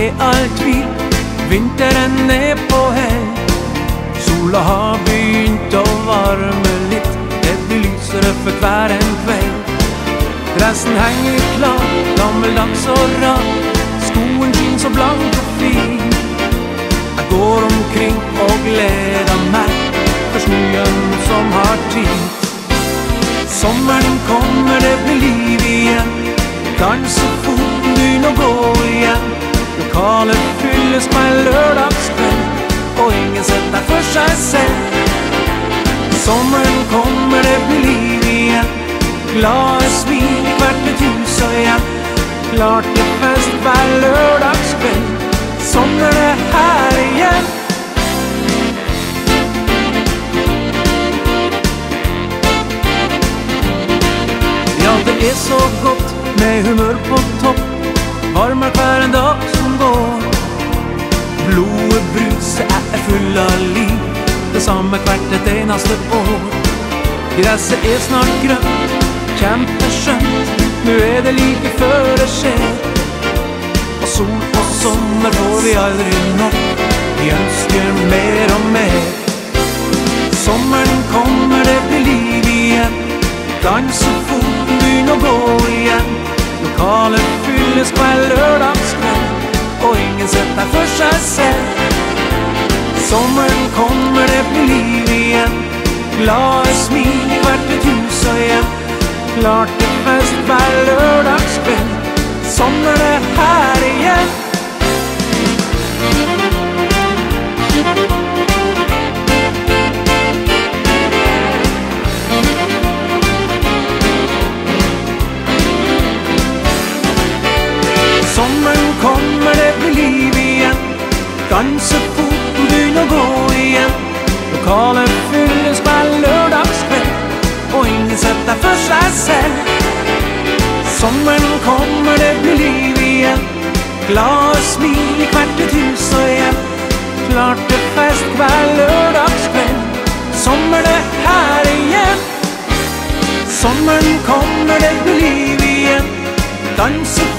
all tvil, vinteren på hei. Sola har begynt å varme litt, det blir lysere for hver en kveld. Dressen henger klar, gammeldags og rar, skoen skinner så blank og fin. Jeg går omkring og gleder meg for snøen som har tid. Sommeren kommer, det blir liv igjen, dansefoten begynner å gå igjen. Lokalet fylles på en lørdagskveld, og ingen setter der for seg selv. Sommeren kommer, det blir liv igjen, glade smil i hvert et hus og hjem. Klart til fest hver lørdagskveld, sommeren er her igjen. Ja, det er så godt med humør på topp, varmer hver en dag som går. Blodet bruser, jeg er full av liv, det samme hvert et eneste år. Gresset er snart grønt, kjempeskjønt, nå er det like før det skjer. Og sol og sommer får vi aldri nok, vi ønsker mer og mer. Sommeren kommer, det blir liv igjen, dansefoten begynner å gå igjen. Lokalet fylles på en lørdagskveld, og ingen setter der for seg selv. Sommeren kommer, det blir liv igjen, glade smil i hvert et hus og hjem. Klart til fest hver lørdagskveld, sommeren er her igjen. Sommeren kommer, det blir liv igjen, dansefoten begynner å gå igjen. Lokalet fylles på en lørdagskveld, og ingen setter der for seg selv. Sommeren kommer, det blir liv igjen, glade smil i hvert et hus og hjem. Klart til fest hver lørdagskveld, sommeren er her igjen. Sommeren kommer, det blir liv igjen, dansefoten